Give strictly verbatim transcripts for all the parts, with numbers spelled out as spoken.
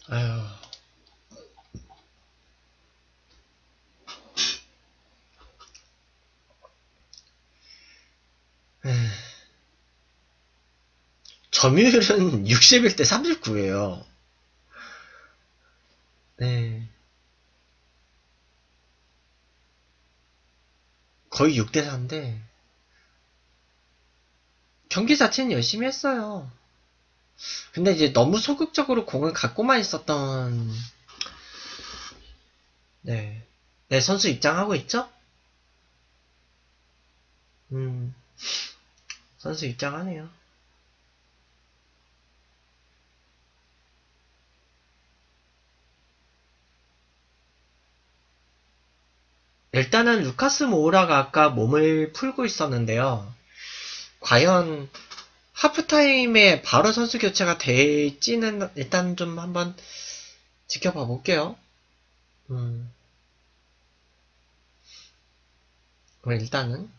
아유. 점유율은 육십일 대 삼십구예요. 네. 거의 육 대 사인데, 경기 자체는 열심히 했어요. 근데 이제 너무 소극적으로 공을 갖고만 있었던, 네. 네, 선수 입장하고 있죠? 음, 선수 입장하네요. 일단은 루카스 모우라가 아까 몸을 풀고 있었는데요. 과연 하프타임에 바로 선수 교체가 될지는 일단 좀 한번 지켜봐 볼게요. 음, 그럼 일단은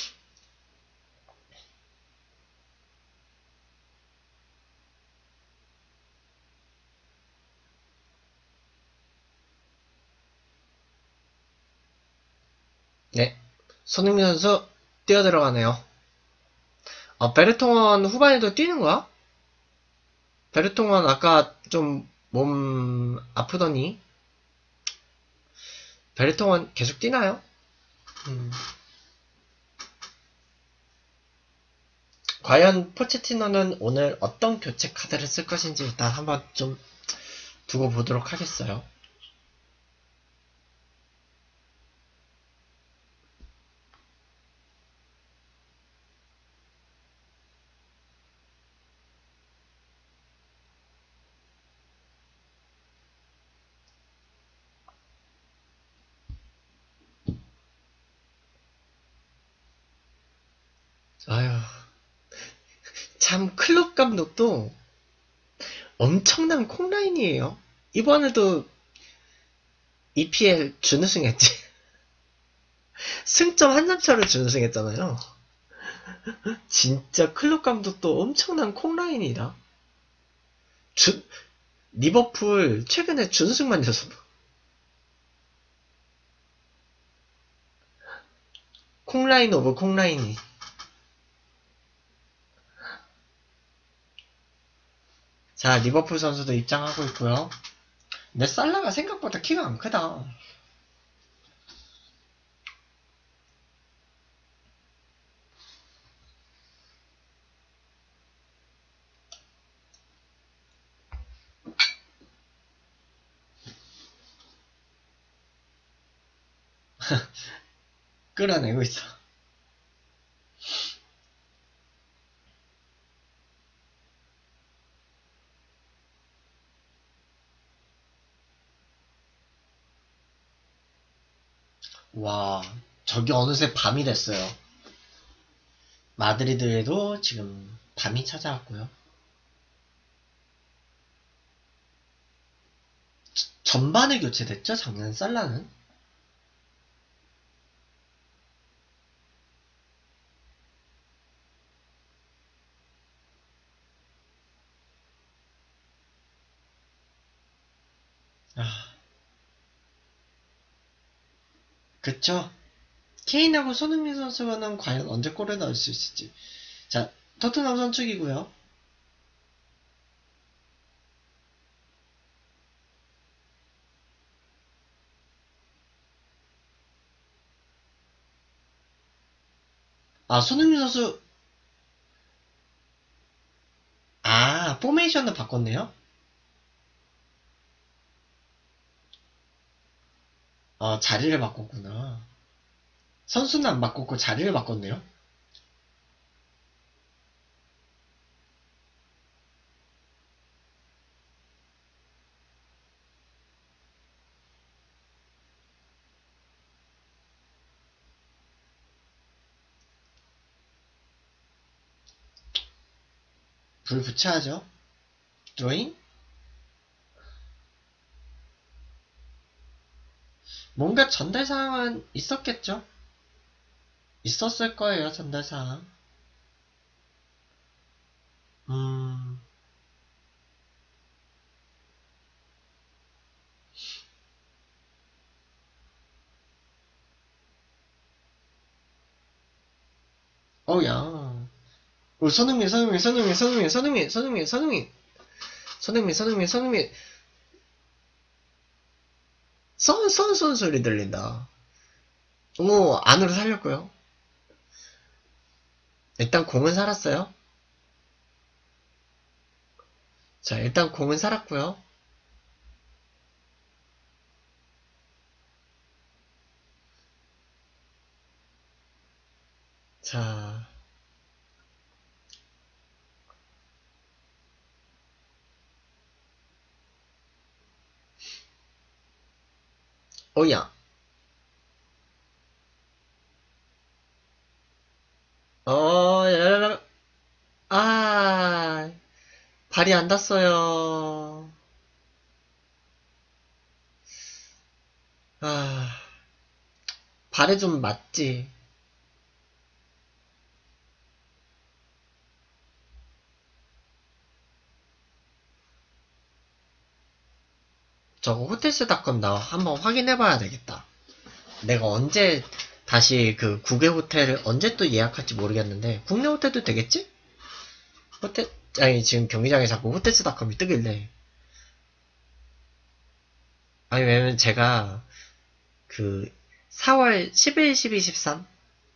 네, 손흥민 선수 뛰어들어가네요. 아, 베르통원 후반에도 뛰는 거야? 베르통원 아까 좀 몸 아프더니 베르통원 계속 뛰나요? 음, 과연 포체티노는 오늘 어떤 교체 카드를 쓸 것인지 일단 한번 좀 두고 보도록 하겠어요. 아휴, 참 클럽 감독도 엄청난 콩라인이에요. 이번에도 이피엘 준우승했지. 승점 한 점 차로 준우승했잖아요. 진짜 클럽 감독도 엄청난 콩라인이다. 준, 리버풀 최근에 준우승만 졌어. 콩라인 오브 콩라인이. 자, 리버풀 선수도 입장하고 있고요. 근데 살라가 생각보다 키가 안 크다. 끌어내고 있어. 와, 저기 어느새 밤이 됐어요. 마드리드에도 지금 밤이 찾아왔고요. 전반에 교체됐죠? 작년 살라는? 아, 그쵸? 케인하고 손흥민 선수는 과연 언제 골을 넣을 수 있을지. 자, 토트넘 선축이고요. 아, 손흥민 선수, 아, 포메이션을 바꿨네요? 어, 자리를 바꿨구나. 선수는 안 바꿨고 자리를 바꿨네요? 불 붙여야죠. 드로잉? 뭔가 전달사항은 있었겠죠? 있었을 거예요, 전달사항. 음, 어우야. 우리 손흥민, 손흥민, 손흥민, 손흥민, 손흥민, 손흥민, 손흥민, 손흥민, 손흥민, 손흥민. 선, 선, 선 소리 들린다. 오, 안으로 살렸고요. 일단 공은 살았어요. 자, 일단 공은 살았고요. 자, 어야. 어, 야라라. 아, 발이 안 닿았어요. 아, 발에 좀 맞지. 저거 호텔스닷컴 나 한번 확인해봐야 되겠다. 내가 언제 다시 그 국외 호텔을 언제 또 예약할지 모르겠는데 국내 호텔도 되겠지? 호텔 아니 지금 경기장에 자꾸 호텔스닷컴이 뜨길래 아니 왜냐면 제가 그 사월 십일, 십이, 십삼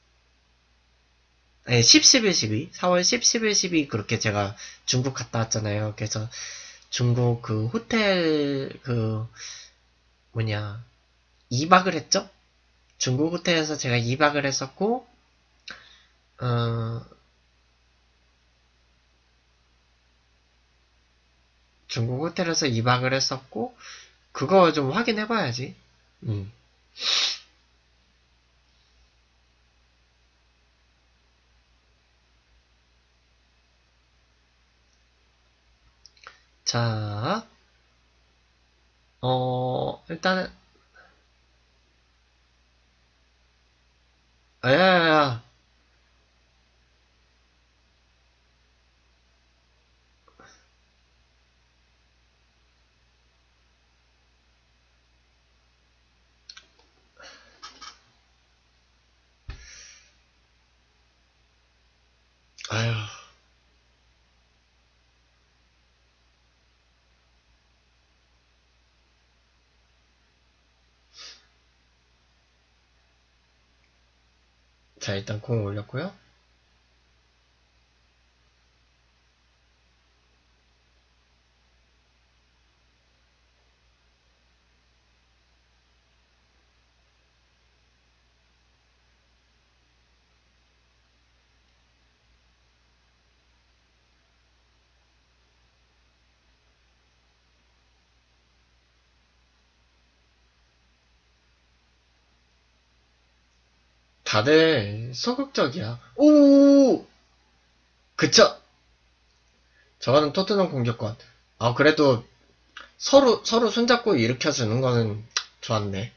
아니 십, 십일, 십이 사월 십, 십일, 십이 그렇게 제가 중국 갔다 왔잖아요. 그래서 중국 그 호텔 그 뭐냐 이 박을 했죠? 중국 호텔에서 제가 이 박을 했었고 어 중국 호텔에서 이 박을 했었고 그거 좀 확인해봐야지. 음. 자, 어, 일단은, 아, 야, 야, 야. 아휴. 자, 일단 공 올렸고요. 다들 소극적이야. 오! 그쵸? 저거는 토트넘 공격권. 아, 그래도 서로, 서로 손잡고 일으켜주는 거는 좋았네.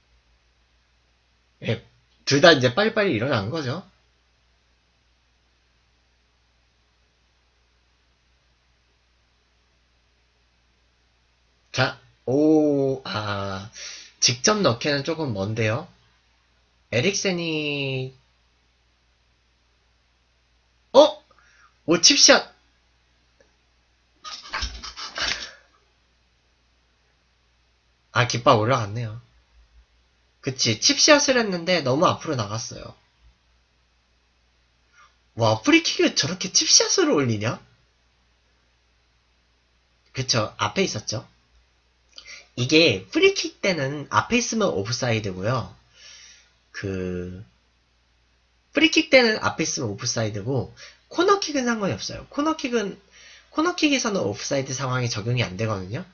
예, 둘 다 이제 빨리빨리 일어난 거죠. 자, 오, 아, 직접 넣기는 조금 먼데요. 에릭센이, 어? 오, 칩샷! 아, 깃발 올라갔네요. 그치, 칩샷을 했는데 너무 앞으로 나갔어요. 와, 프리킥을 저렇게 칩샷으로 올리냐? 그쵸, 앞에 있었죠. 이게 프리킥 때는 앞에 있으면 오프사이드고요. 그 프리킥 때는 앞에 있으면 오프사이드고 코너킥은 상관이 없어요. 코너킥은 코너킥에서는 오프사이드 상황이 적용이 안 되거든요.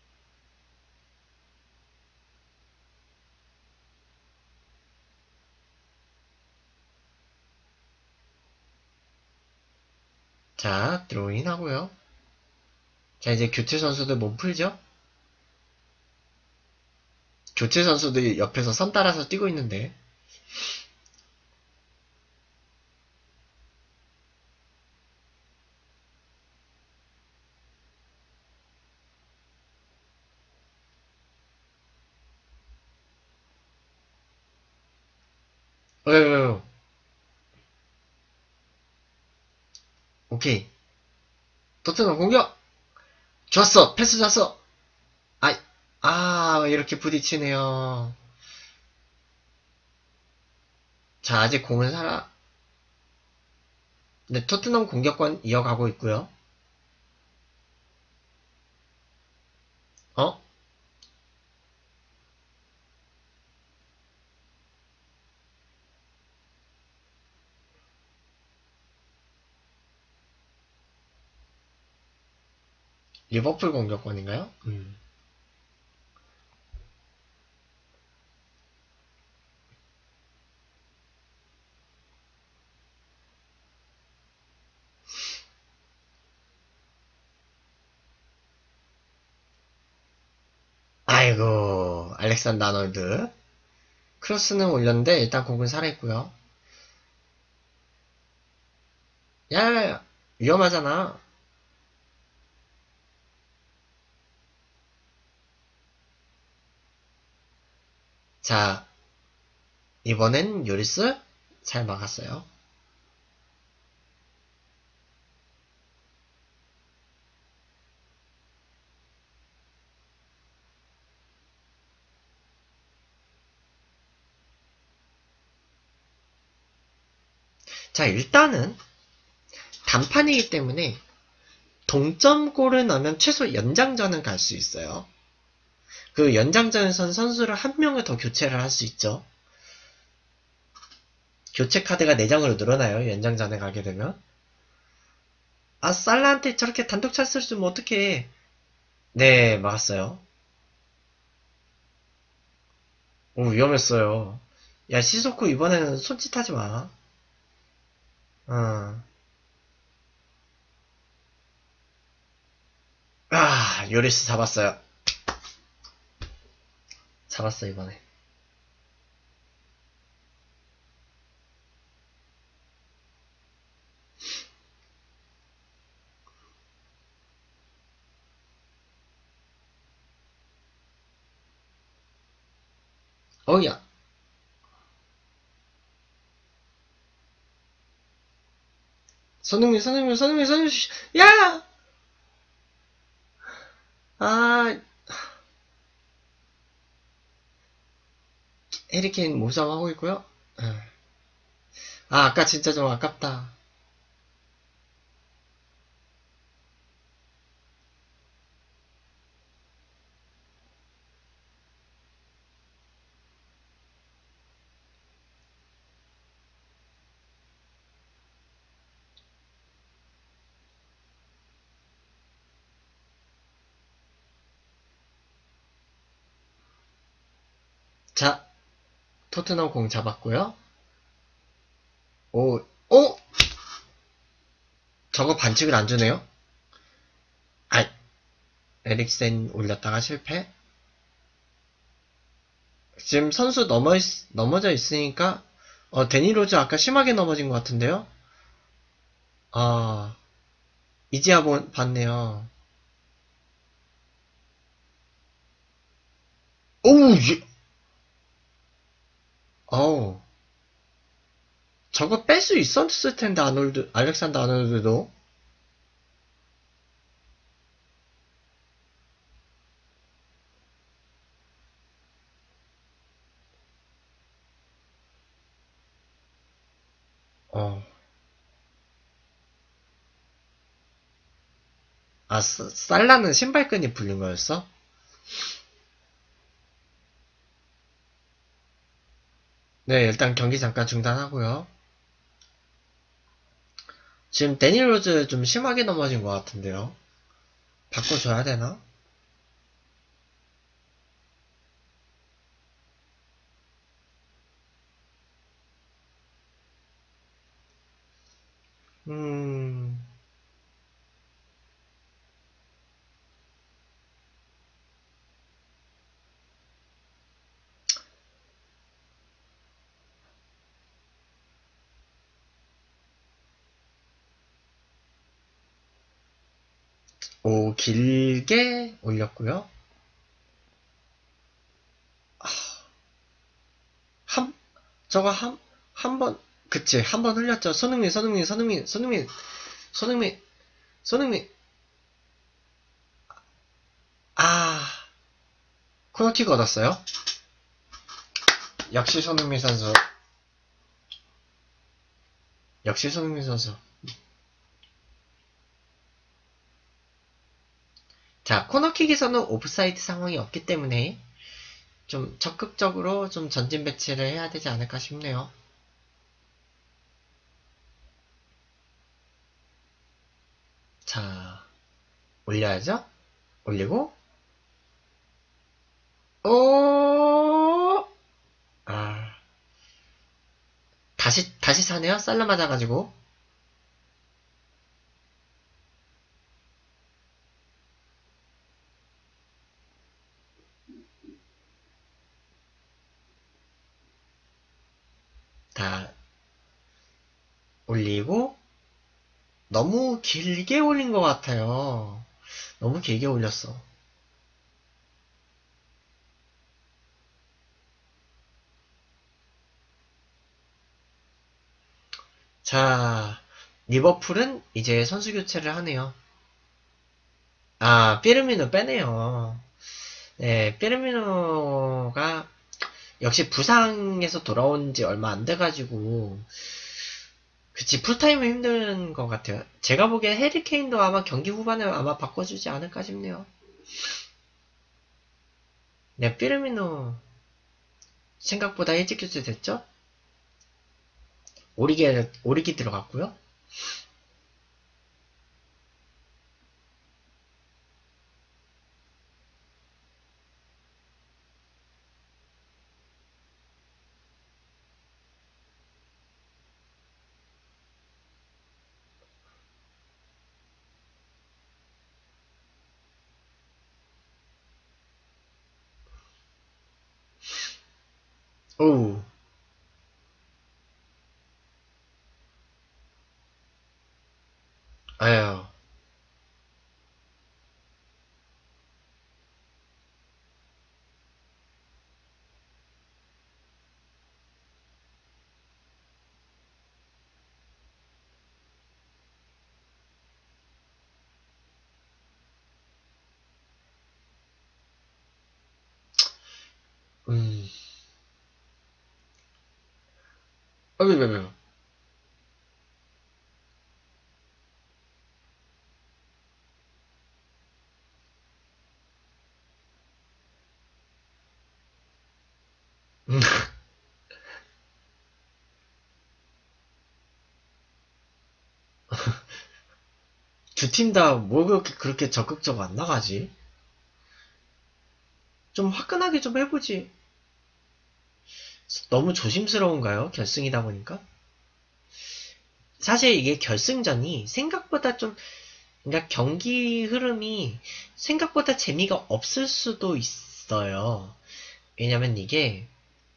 자, 드로잉 하고요. 자, 이제 교체 선수들 몸 풀죠? 교체 선수들이 옆에서 선 따라서 뛰고 있는데 어, 오케이. 토트넘 공격! 좋았어! 패스 좋았어! 아, 아, 이렇게 부딪히네요. 자, 아직 공은 살아. 네, 토트넘 공격권 이어가고 있고요. 어? 리버풀 공격권인가요? 음. 아이고, 알렉산더 아놀드. 크로스는 올렸는데, 일단 공은 살아있고요. 야, 위험하잖아. 자, 이번엔 요리스 잘 막았어요. 자, 일단은 단판이기 때문에 동점골을 넣으면 최소 연장전은 갈 수 있어요. 그 연장전에선 선수를 한 명을 더 교체를 할 수 있죠. 교체 카드가 네 장으로 늘어나요. 연장전에 가게 되면. 아, 살라한테 저렇게 단독 찬스를 주면 어떡해. 네, 막았어요. 오, 위험했어요. 야, 시소코 이번에는 손짓하지 마. 어. 아, 요리스 잡았어요. 잡았어, 이번에. 어우야. 손흥민, 손흥민, 손흥민, 손흥민, 야! 아, 해리케인 몸싸움하고 있고요. 아, 아까 진짜 좀 아깝다. 자, 토트넘 공 잡았고요. 오, 오! 저거 반칙을 안 주네요? 아, 에릭센 올렸다가 실패. 지금 선수 넘어 있, 넘어져 있으니까, 어, 데니로즈 아까 심하게 넘어진 것 같은데요? 아, 이제야 보, 봤네요. 오우, 예. 어우. 저거 뺄 수 있었을 텐데, 아놀드, 알렉산더 아놀드도. 어. 아, 사- 살라는 신발끈이 풀린 거였어? 네, 일단 경기 잠깐 중단하고요. 지금 데니로즈 좀 심하게 넘어진 것 같은데요. 바꿔줘야 되나? 음, 오, 길게 올렸고요. 한, 저거 한, 한 번, 그치, 한 번 흘렸죠. 손흥민, 손흥민, 손흥민, 손흥민. 손흥민, 손흥민, 아, 코너킥 얻었어요? 역시 손흥민 선수. 역시 손흥민 선수. 자, 코너킥에서는 오프사이드 상황이 없기 때문에 좀 적극적으로 좀 전진 배치를 해야 되지 않을까 싶네요. 자, 올려야죠? 올리고, 오, 아, 다시, 다시 사네요? 살라 맞아가지고. 다 올리고, 너무 길게 올린 것 같아요. 너무 길게 올렸어. 자, 리버풀은 이제 선수 교체를 하네요. 아, 피르미노 빼네요. 네, 피르미노가 역시 부상에서 돌아온 지 얼마 안 돼가지고, 그치, 풀타임은 힘든 것 같아요. 제가 보기엔 해리케인도 아마 경기 후반에 아마 바꿔주지 않을까 싶네요. 네, 피르미노 생각보다 일찍 교체됐죠? 오리기, 오리기 들어갔고요. 오우, 아유, 음, 어이구이구. 음, 두 팀 다 뭐 그렇게, 그렇게 적극적으로 안 나가지? 좀 화끈하게 좀 해보지. 너무 조심스러운가요? 결승이다 보니까? 사실 이게 결승전이 생각보다 좀, 그러니까 경기 흐름이 생각보다 재미가 없을 수도 있어요. 왜냐면 이게,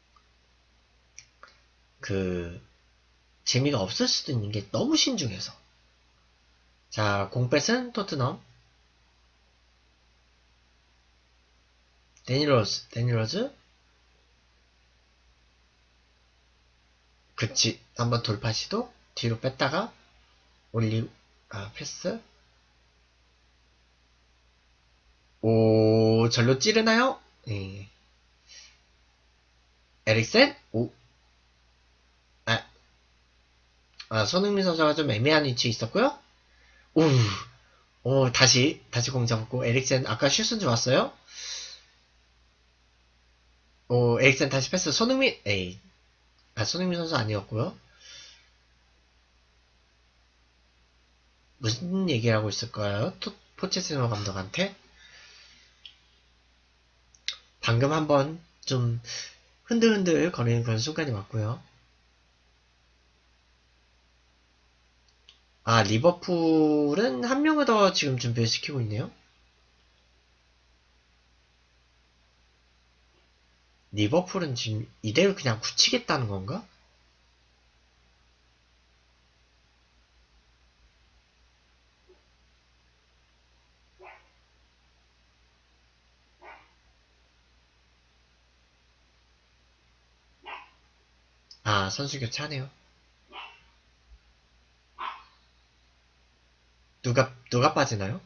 그, 재미가 없을 수도 있는 게 너무 신중해서. 자, 공뺏은 토트넘. 데니로즈, 데니로즈. 그치. 한번 돌파 시도. 뒤로 뺐다가, 올리, 아, 패스. 오, 절로 찌르나요? 예. 에릭센? 오, 아, 아, 손흥민 선수가 좀 애매한 위치에 있었고요. 오, 오, 다시, 다시 공 잡고, 에릭센, 아까 슛은 좋았어요? 오, 에릭센 다시 패스, 손흥민, 에이, 아, 손흥민 선수 아니었고요. 무슨 얘기를 하고 있을까요? 토, 포체티노 감독한테? 방금 한번 좀 흔들흔들 거리는 그런 순간이 왔고요. 아, 리버풀은 한 명을 더 지금 준비를 시키고 있네요. 리버풀은 지금 이대로 그냥 굳히겠다는 건가? 아, 선수 교체하네요. 누가 누가 빠지나요?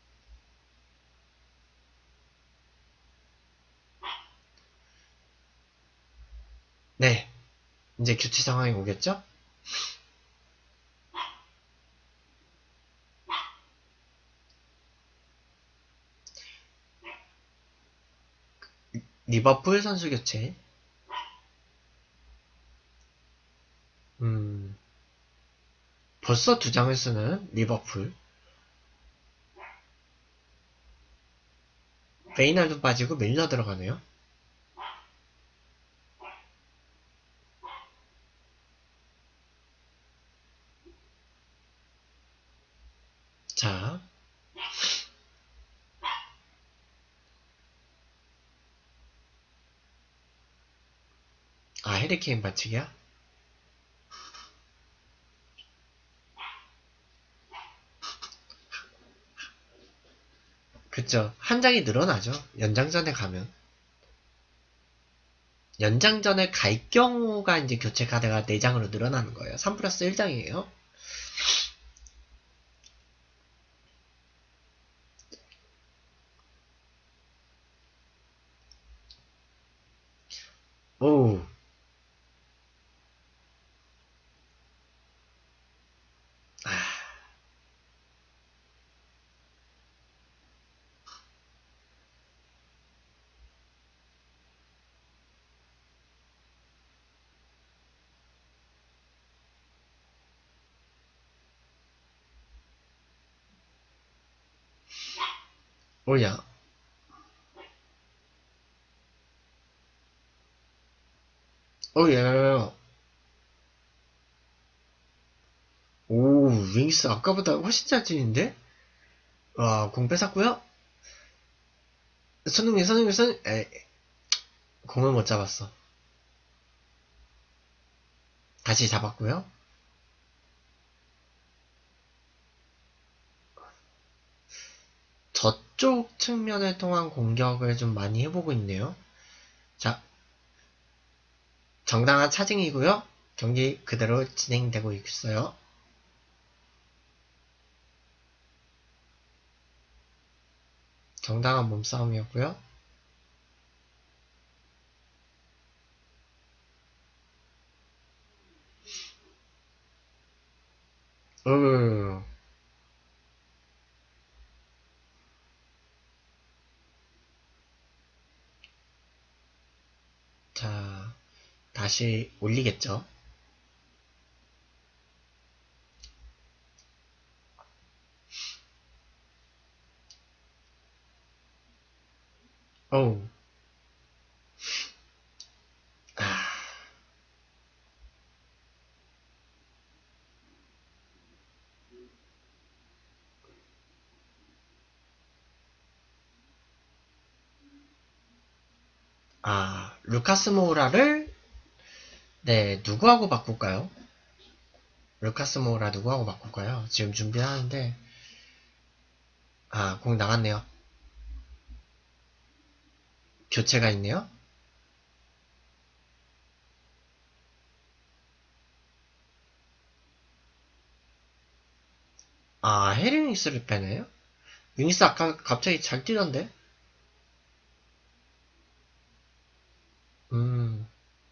네, 이제 교체 상황이 오겠죠? 리버풀 선수 교체. 음, 벌써 두 장을 쓰는 리버풀. 베이날도 빠지고 밀러 들어가네요. 자, 아 해리케인 반칙이야? 그쵸. 한 장이 늘어나죠. 연장전에 가면. 연장전에 갈 경우가 이제 교체 카드가 네 장으로 늘어나는 거예요. 삼 플러스 일 장이에요. 오. 아. 오야. 오야. 오, 윙스 아까보다 훨씬 잘 치는데? 와, 공 뺏었고요. 손흥민, 손흥민, 손, 에, 공을 못 잡았어. 다시 잡았고요. 저쪽 측면을 통한 공격을 좀 많이 해보고 있네요. 자, 정당한 차징이고요. 경기 그대로 진행되고 있어요. 정당한 몸싸움이었고요. 으. 자, 다시 올리겠죠. 어우. 아. 아, 루카스 모우라를, 네, 누구하고 바꿀까요? 루카스 모우라 누구하고 바꿀까요? 지금 준비하는데, 아, 공 나갔네요. 교체가 있네요. 아, 헤링스를 빼네요? 윙스 아까 갑자기 잘 뛰던데? 음,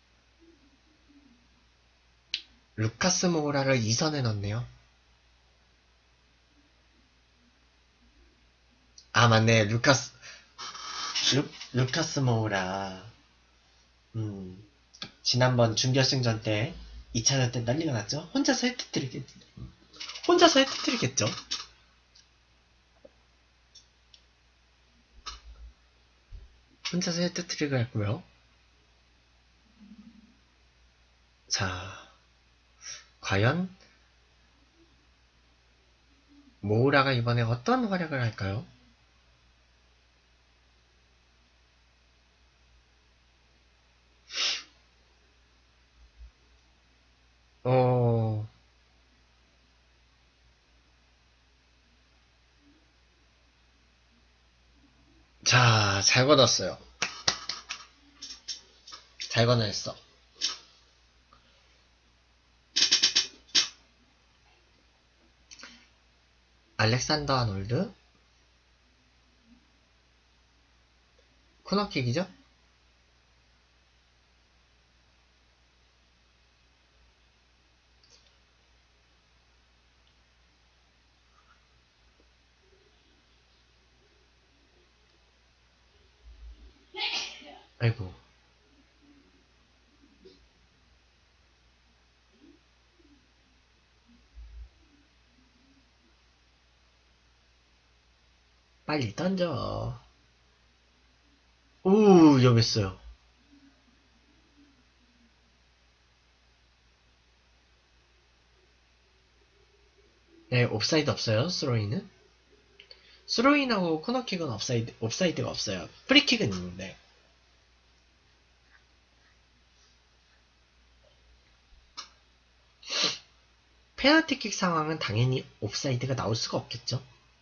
루카스 모우라를 이 선에 넣네요. 아, 맞네. 루카스, 루, 루카스 모우라. 음, 지난번 준결승전 때, 이 차전 때 난리가 났죠? 혼자서 헤트트릭, 혼자서 헤트트릭 했죠? 혼자서 헤트트릭을 했고요. 자, 과연 모우라가 이번에 어떤 활약을 할까요? 어, 자, 잘 걷었어요. 잘 걷어냈어. 알렉산더 아놀드. 코너킥이죠? 아이고. 빨리 던져. 오, 위험했어요. 네, 옵사이드 없어요, 스로이는. 스로인하고 코너킥은 옵사이드, 옵사이드가 없어요. 프리킥은 있는데. 페널티킥 상황은 당연히 옵사이드가 나올 수가 없겠죠.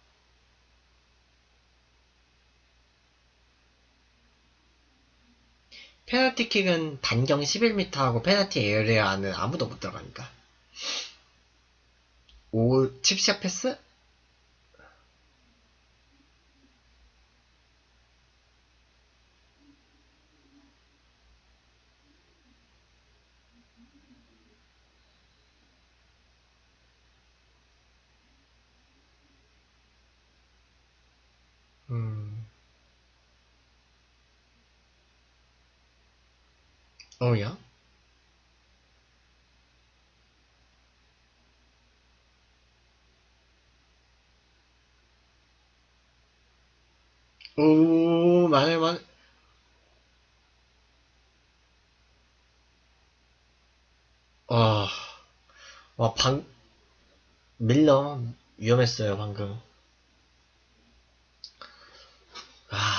페널티킥은 반경 십일 미터하고 페널티 에어리어 안은 아무도 못 들어가니까. 오, 칩샷 패스? 음, 어우야? 오, 만에 만, 와, 와, 방, 밀러, 위험했어요, 방금. 아,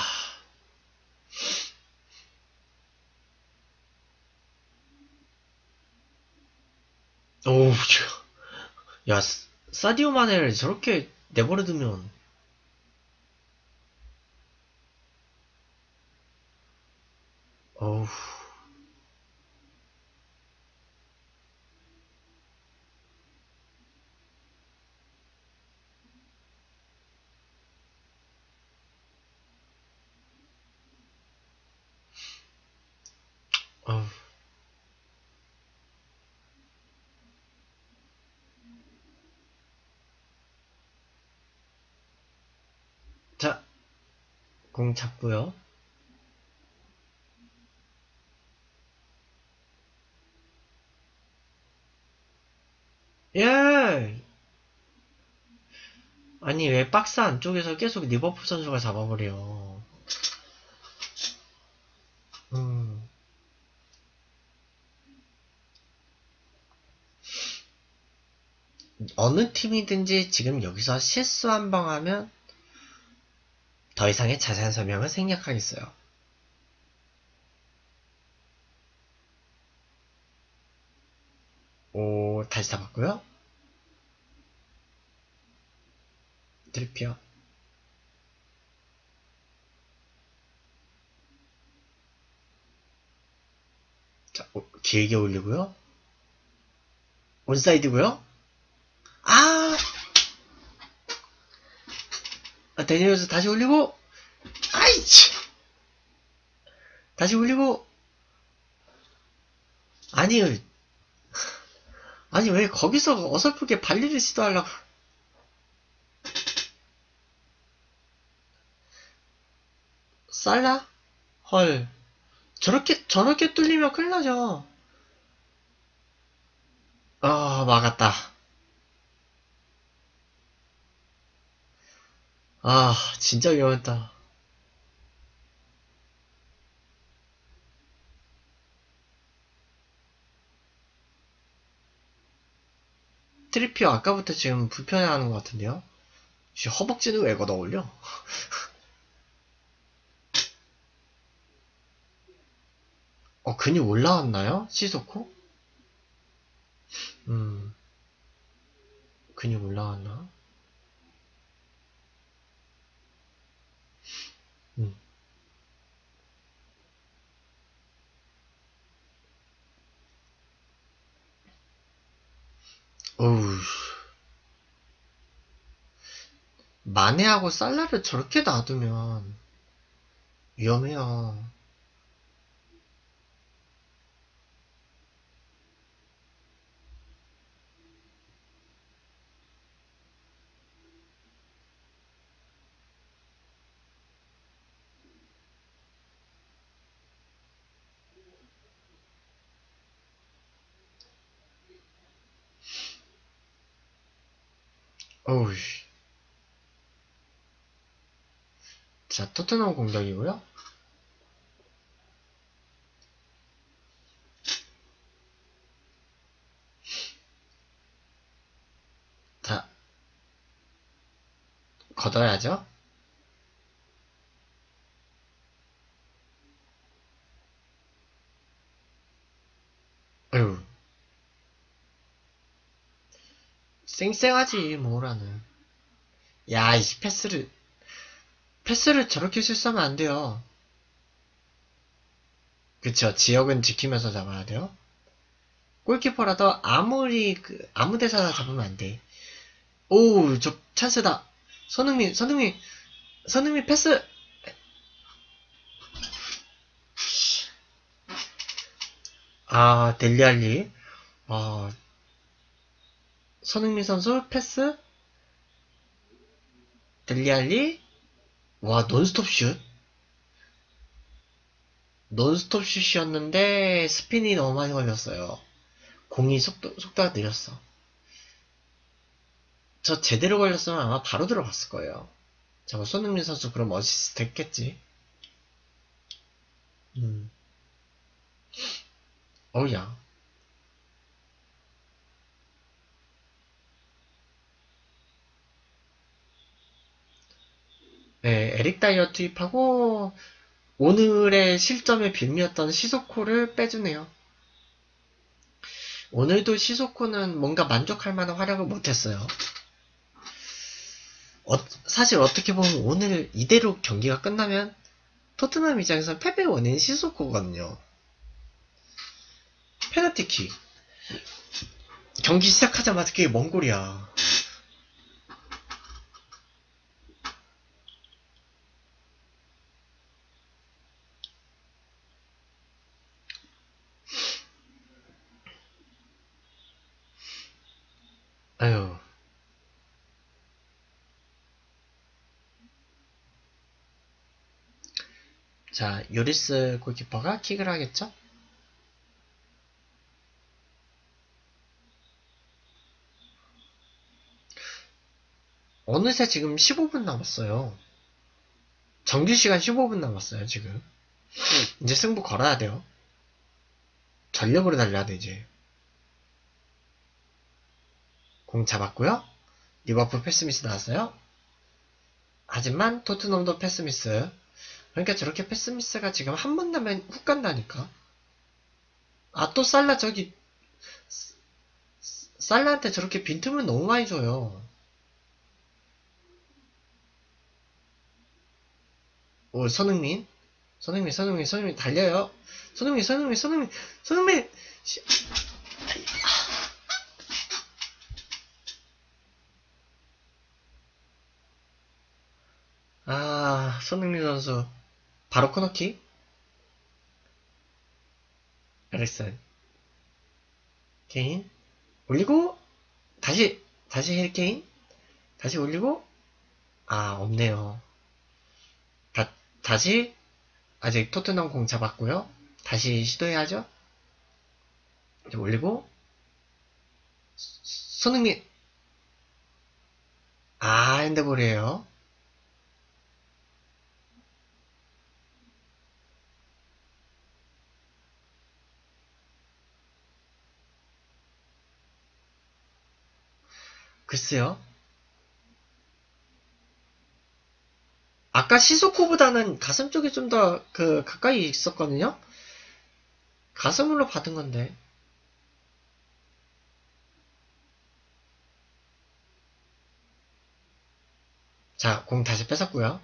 오우, 야, 스- 사디오 마네를 저렇게 내버려두면, 어우, 어우. 자, 공 잡고요. 예! 아니, 왜 박스 안쪽에서 계속 리버풀 선수가 잡아버려. 음, 어느 팀이든지 지금 여기서 실수 한 번 하면 더 이상의 자세한 설명은 생략하겠어요. 오, 다시 잡았고요. 드리피어. 자, 오, 길게 올리고요. 온사이드고요. 아! 아, 데니얼스 다시 올리고, 아이치! 다시 올리고, 아니, 아니, 왜 거기서 어설프게 발리를 시도하려고. 살라? 헐. 저렇게, 저렇게 뚫리면 큰일 나죠. 아, 막았다. 아, 진짜 위험했다. 트리피어 아까부터 지금 불편해하는 것 같은데요? 씨, 허벅지는 왜 걷어 올려? 어, 근육 올라왔나요? 시소코? 음, 근육 올라왔나? 음, 어우, 마네하고 살라를 저렇게 놔두면 위험해요. 어우, 자, 토트넘 공격이고요. 자, 걷어야죠. 어휴, 쌩쌩하지, 뭐라는. 야, 이 패스를, 패스를 저렇게 실수하면 안 돼요. 그쵸, 지역은 지키면서 잡아야 돼요. 골키퍼라도 아무리, 그, 아무 데서나 잡으면 안 돼. 오우, 저, 찬스다. 손흥민, 손흥민, 손흥민 패스! 아, 델리알리. 아, 손흥민 선수 패스? 델리알리? 와, 논스톱 슛? 논스톱 슛이었는데, 스핀이 너무 많이 걸렸어요. 공이 속도, 속도가 느렸어. 저 제대로 걸렸으면 아마 바로 들어갔을 거예요. 저거 손흥민 선수 그럼 어시스트 했겠지. 음. 어우야. 네, 에릭 다이어 투입하고, 오늘의 실점의 빌미였던 시소코를 빼주네요. 오늘도 시소코는 뭔가 만족할 만한 활약을 못했어요. 어, 사실 어떻게 보면 오늘 이대로 경기가 끝나면 토트넘 입장에서 패배 원인은 시소코거든요. 페널티킥. 경기 시작하자마자 그게 뭔 골이야. 아유. 자, 요리스 골키퍼가 킥을 하겠죠? 어느새 지금 십오 분 남았어요. 정규 시간 십오 분 남았어요, 지금. 이제 승부 걸어야 돼요. 전력으로 달려야 돼, 이제. 공 잡았고요. 리버풀 패스미스 나왔어요. 하지만 토트넘도 패스미스. 그러니까 저렇게 패스미스가 지금 한 번 나면 훅 간다니까. 아, 또 살라 저기 살라한테 저렇게 빈틈을 너무 많이 줘요. 오, 손흥민. 손흥민, 손흥민, 손흥민 달려요. 손흥민, 손흥민, 손흥민, 손흥민. 시... 아, 손흥민 선수 바로 코너킥. 에릭슨, 케인 올리고 다시 다시 해리케인 다시 올리고 아 없네요. 다 다시 아직 토트넘 공 잡았고요. 다시 시도해야죠. 이제 올리고 손흥민 아 핸드볼이에요. 글쎄요. 아까 시소코보다는 가슴 쪽이 좀 더 그 가까이 있었거든요. 가슴으로 받은 건데. 자, 공 다시 뺏었고요.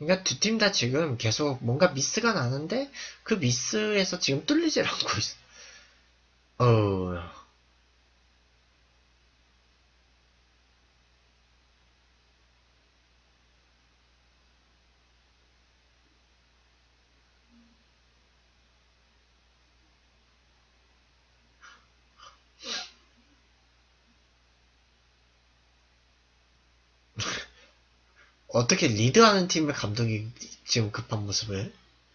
그러니까 두 팀 다 지금 계속 뭔가 미스가 나는데 그 미스에서 지금 뚫리질 않고 있어. 어, 어떻게 리드하는 팀의 감독이 지금 급한 모습을?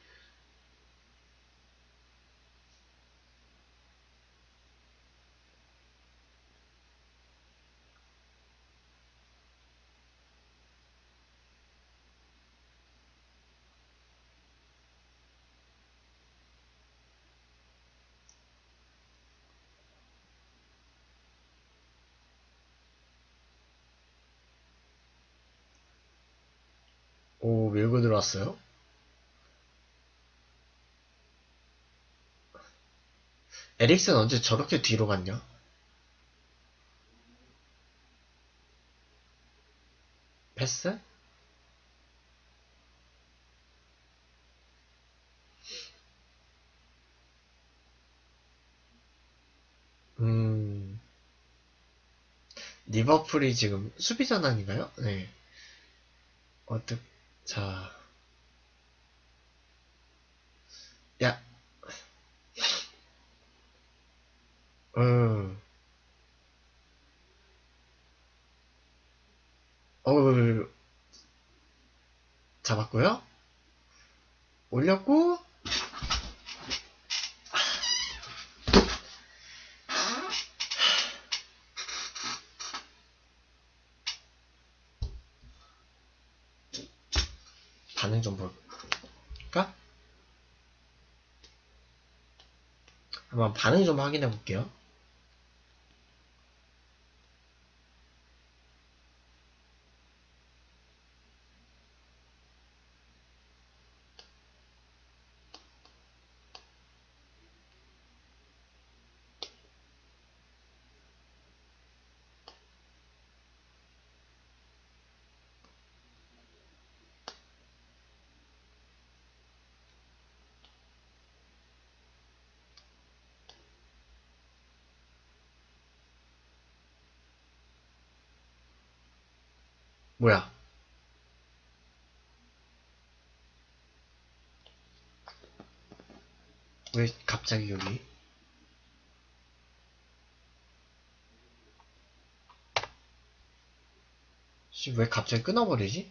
오, 밀고 들어왔어요? 에릭슨 언제 저렇게 뒤로 갔냐? 패스? 음, 리버풀이 지금 수비 전환인가요? 네. 어떻, 자, 야, 음, 어, 잡았고요. 올렸고, 반응 좀 볼까? 한번 반응 좀 확인해 볼게요. 뭐야? 왜 갑자기 여기? 씨, 왜 갑자기 끊어버리지?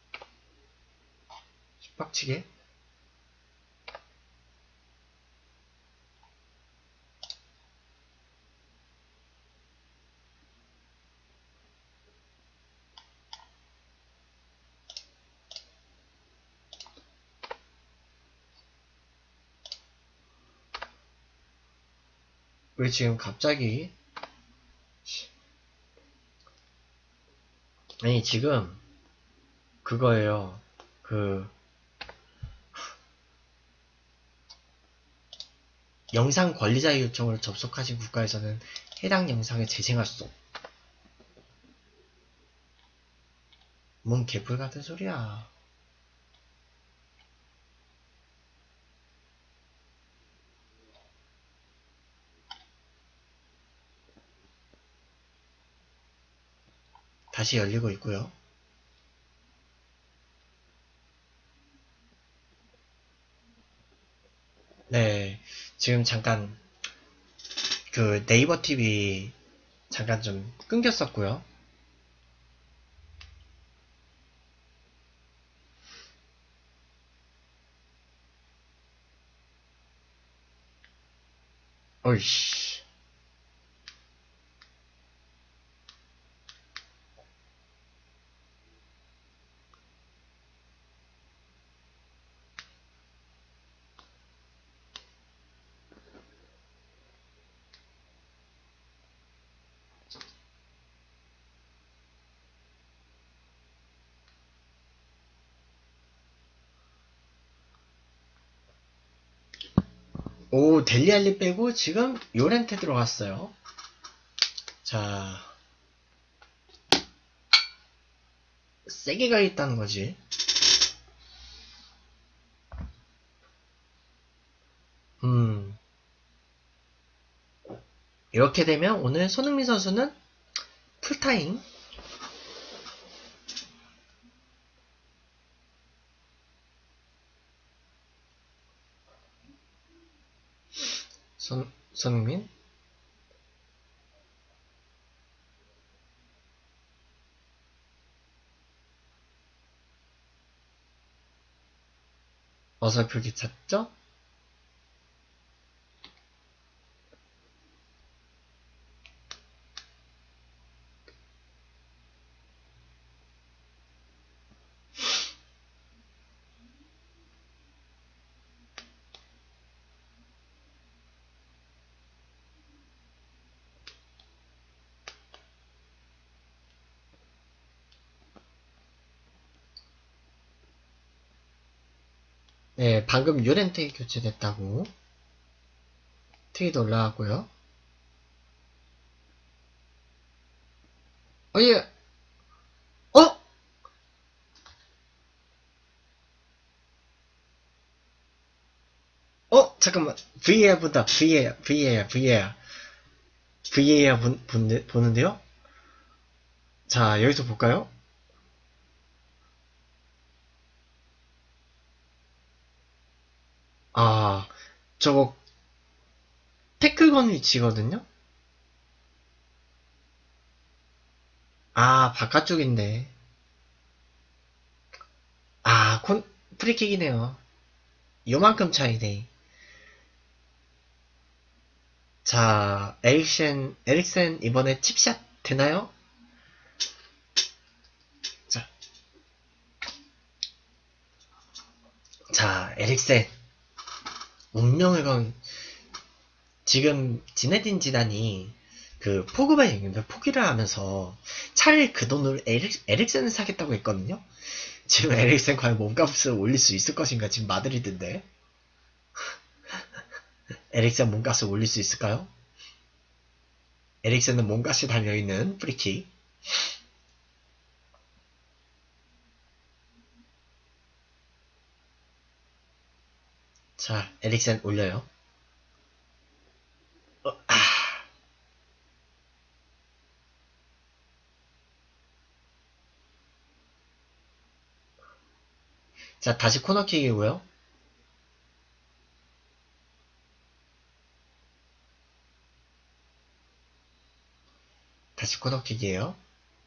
빡치게? 왜 지금 갑자기? 아니, 지금, 그거예요. 그, 영상 관리자의 요청을 접속하신 국가에서는 해당 영상을 재생할 수 없. 뭔 개뿔 같은 소리야. 다시 열리고 있고요. 네, 지금 잠깐 그 네이버 티비 잠깐 좀 끊겼었고요. 어이씨. 오, 델리알리 빼고 지금 요렌테 들어갔어요. 자, 세게 가 있다는 거지. 이렇게 되면 오늘 손흥민 선수는 풀타임. 손, 손흥민. 어설프게 찼죠? 네, 방금 요렌테 교체됐다고 트윗 올라왔고요. 어, 예. 어? 어? 잠깐만. 브이에이알 본다. 브이에이알, 브이에이알, 브이에이알. 브이에이알 본, 본, 보는데요? 자, 여기서 볼까요? 아, 저거, 태클 건 위치거든요? 아, 바깥쪽인데. 아, 콘, 프리킥이네요. 요만큼 차이네. 자, 에릭센, 에릭센 이번에 칩샷 되나요? 자, 자, 에릭센. 운명을 건, 지금, 지네딘 지단이, 그, 포그바 얘기인데, 포기를 하면서, 차라리 그 돈으로 에릭, 에릭센을 사겠다고 했거든요? 지금 에릭센 과연 몸값을 올릴 수 있을 것인가? 지금 마드리드인데. 에릭센 몸값을 올릴 수 있을까요? 에릭센은 몸값이 달려있는 프리킥. 자, 에릭센 올려요. 어, 아. 자, 다시 코너킥이고요. 다시 코너킥이에요.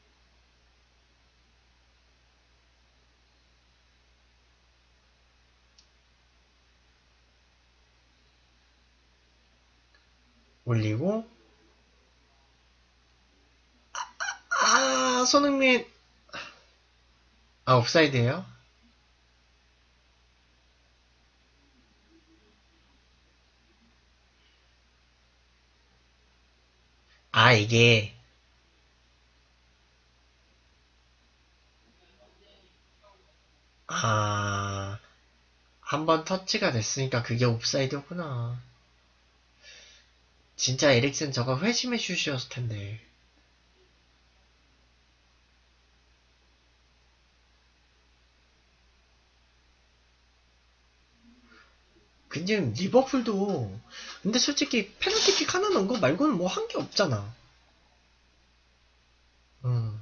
올리고, 아, 손흥민. 아, 옵사이드예요. 아, 이게, 아, 한번 터치가 됐으니까 그게 옵사이드였구나. 진짜 에릭슨 저거 회심의 슛이었을 텐데. 근데 리버풀도, 근데 솔직히 페널티킥 하나 넣은 거 말고는 뭐 한 게 없잖아. 음.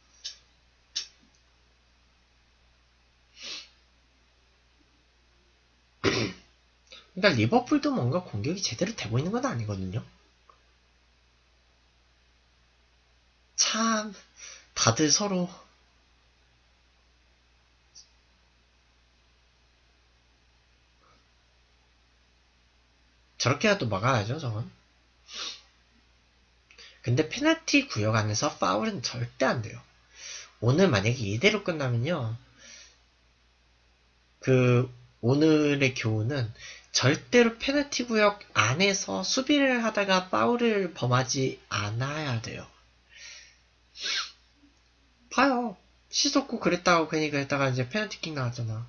그러니까 리버풀도 뭔가 공격이 제대로 되고 있는 건 아니거든요. 참, 다들 서로, 저렇게라도 막아야죠, 저건. 근데 페널티 구역 안에서 파울은 절대 안 돼요. 오늘 만약에 이대로 끝나면요, 그, 오늘의 교훈은 절대로 페널티 구역 안에서 수비를 하다가 파울을 범하지 않아야 돼요. 봐요. 시속고 그랬다고 괜히 그랬다가 이제 페널티킥 나왔잖아.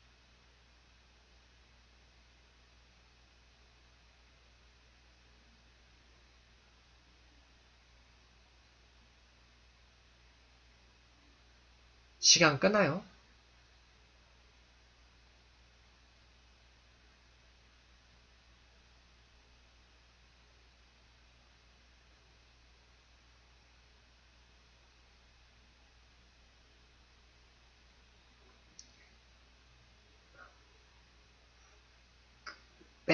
시간 끄나요?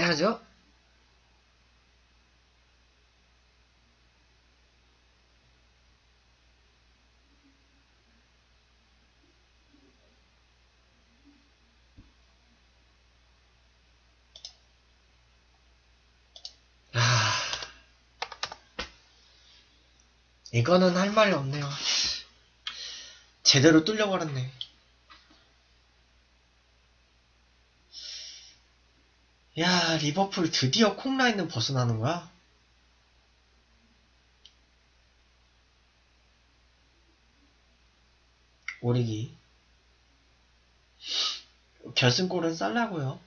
해야죠. 아, 이거는 할 말이 없네요. 제대로 뚫려버렸네. 야, 리버풀 드디어 콩라인은 벗어나는 거야? 오리기. 결승골은 쌀라고요.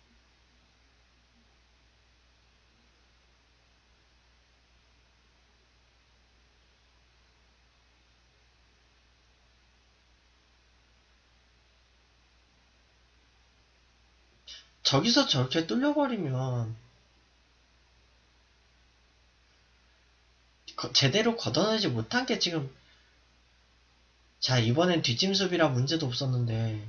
저기서 저렇게 뚫려버리면 거- 제대로 걷어내지 못한 게 지금. 자, 이번엔 뒷짐 수비라 문제도 없었는데.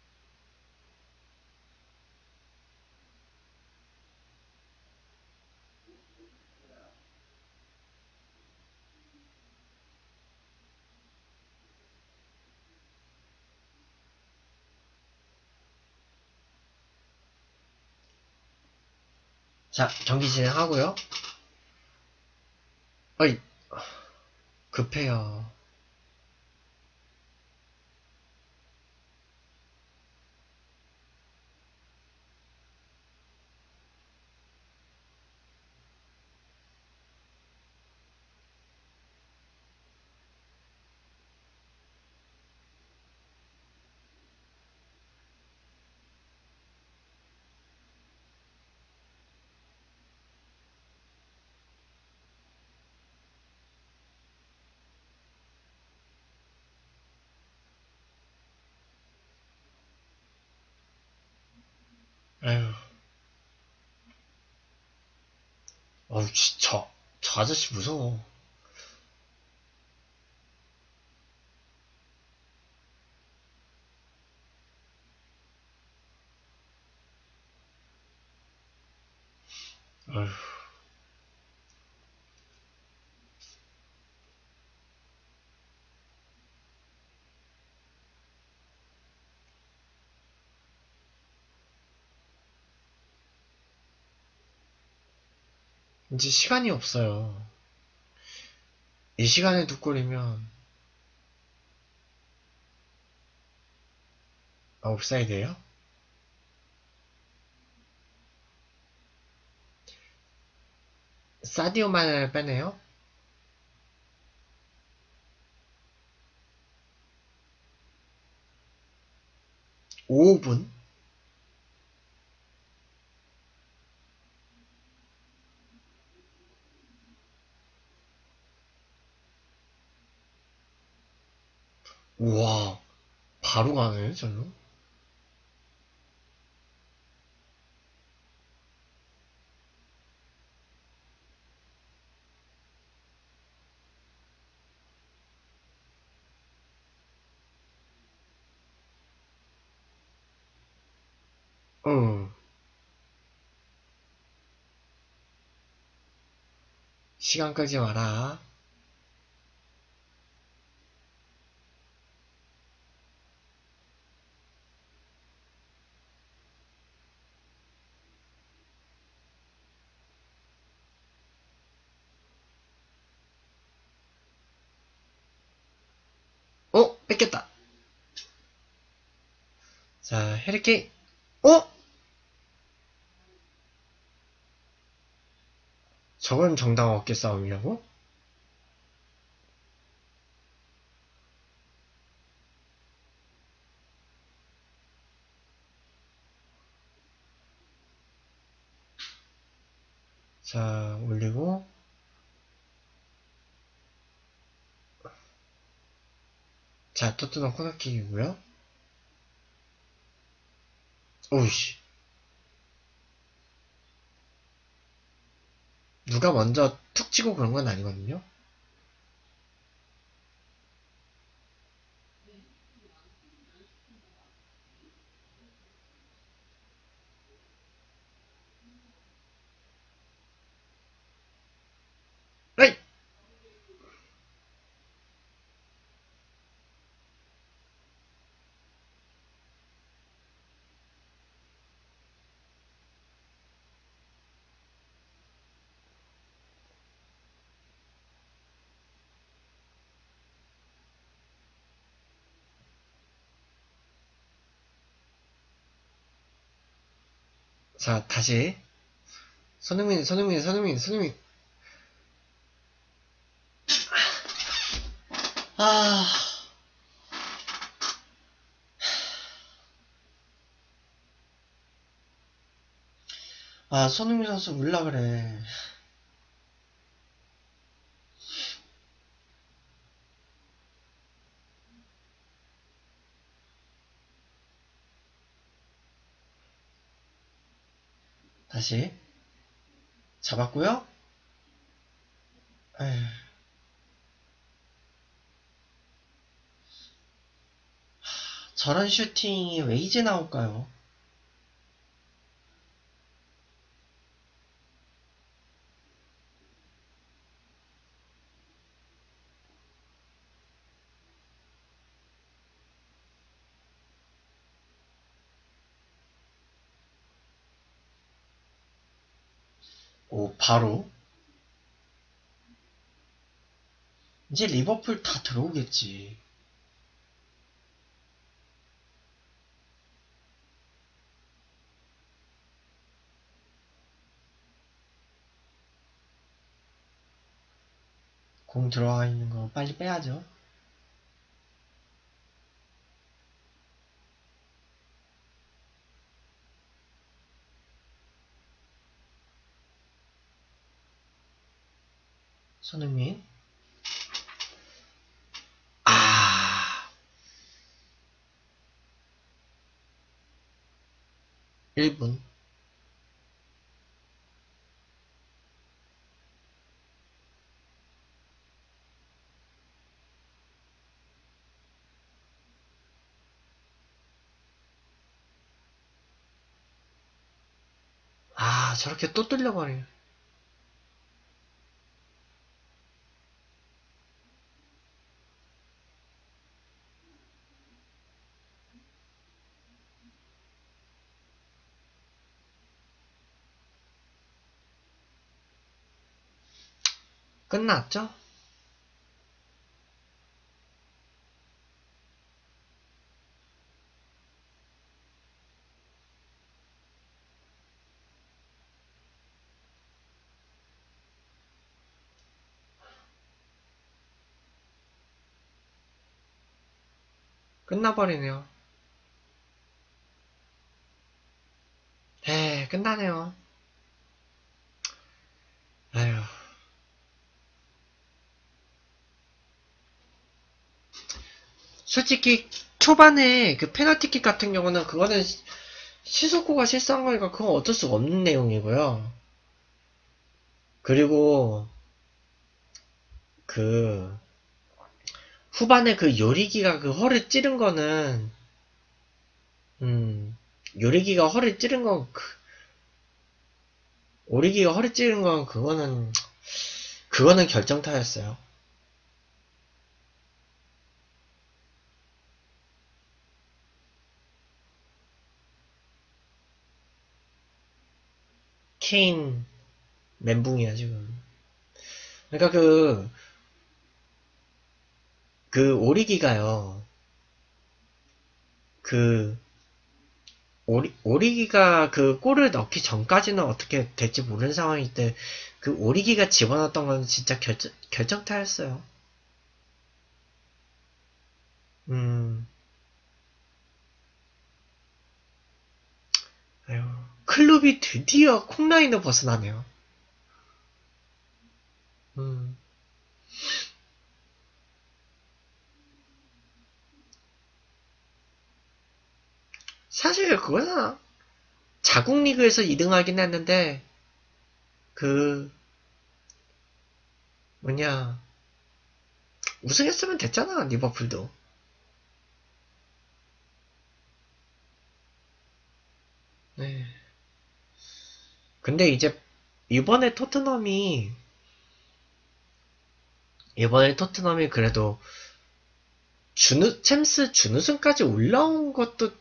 자, 경기 진행하고요. 어이, 급해요. 에휴, 어우, 진짜. 저 아저씨 무서워. 어휴, 이제 시간이 없어요. 이 시간에 두 골이면, 아, 옵사이드예요? 사디오 마네를 빼네요? 오 분? 우와, 바로 가네, 저는. 응. 시간 끌지 마라. 어? 뺏겼다. 자, 해리케인. 어? 저건 정당 어깨 싸움이라고? 자, 올리고. 자, 토트넘 코너킥이고요. 오우씨. 누가 먼저 툭 치고 그런 건 아니거든요. 자, 다시. 손흥민, 손흥민, 손흥민, 손흥민. 아. 아, 손흥민 선수 울라 그래. 다시. 잡았고요. 에휴. 저런 슈팅이 왜 이제 나올까요? 오, 바로. 이제 리버풀 다 들어오겠지. 공 들어와 있는 거 빨리 빼야죠. 손흥민. 아. 일 분. 아, 저렇게 또 뚫려버려. 끝났죠? 끝나버리네요. 에, 끝나네요. 아휴. 솔직히 초반에 그 페널티킥 같은 경우는 그거는 시- 시소코가 실수한 거니까 그건 어쩔 수가 없는 내용이고요. 그리고 그 후반에 그 요리기가 그 허를 찌른 거는 음 요리기가 허를 찌른 건 그, 오리기가 허를 찌른 건 그거는 그거는 결정타였어요. 케인 멘붕이야 지금. 그러니까 그 그 오리기가요. 그 오리, 오리기가 그 골을 넣기 전까지는 어떻게 될지 모르는 상황일 때 그 오리기가 집어넣었던 건 진짜 결정, 결정타였어요. 음, 아유, 클럽이 드디어 콩라인을 벗어나네요. 음, 사실 그거잖아. 자국 리그에서 이 등 하긴 했는데, 그, 뭐냐, 우승했으면 됐잖아, 리버풀도. 네. 근데 이제, 이번에 토트넘이, 이번에 토트넘이 그래도 준우, 챔스 준우승까지 올라온 것도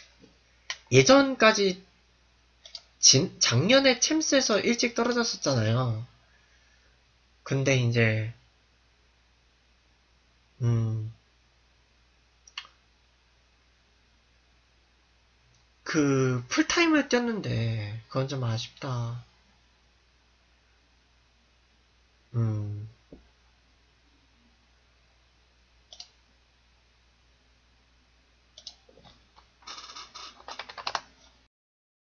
예전까지 진, 작년에 챔스에서 일찍 떨어졌었잖아요. 근데 이제 음 그 풀타임을 뛰었는데 그건 좀 아쉽다. 음.